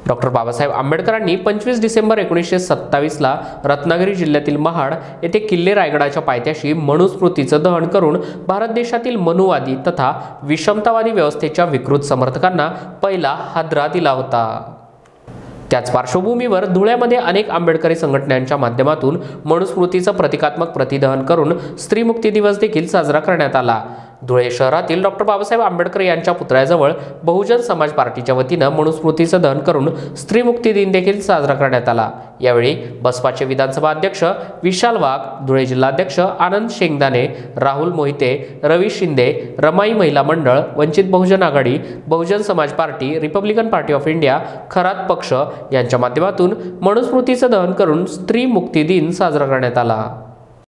Doctor Babasaheb आंबेडकरांनी 25 डिसेंबर 1927ला रत्नागिरी जिल्ह्यातील महाड येथे किल्ले रायगडाच्या पायथ्याशी मनुस्मृतीचं दहन करून भारत देशातील मनुवादी तथा विषमतावादी व्यवस्थेच्या विकृत समर्थकांना पहिला हादरा दिला होता। त्याच पार्श्वभूमीवर धुळ्यामध्ये अनेक आंबेडकरी संघटनांच्या माध्यमातून मनुस्मृतीचं प्रतिकात्मक प्रतिदहन करून स्त्री मुक्ती दिवस देखील साजरा करण्यात आला। धुळे शहरातील डॉक्टर बाबासाहेब आंबेडकर यांच्या पुतळ्याजवळ बहुजन समाज पार्टीच्या वतीनं मनुस्मृतीचं दहन करून स्त्री मुक्ती दिन देखील साजरा करण्यात आला। यावेळी बसपाचे विधानसभा अध्यक्ष विशाल वाघ, धुळे जिल्हाध्यक्ष आनंद शेंगदाणे, राहुल मोहिते, रवी शिंदे, रमाई महिला मंडळ, Vanchit Bahujan Aghadi, Bahujan Samaj party, Republican party of India, Kharat पक्ष यांच्या माध्यमातून मनुस्मृतीचं दहन करून स्त्री मुक्ती दिन साजरा करण्यात आला।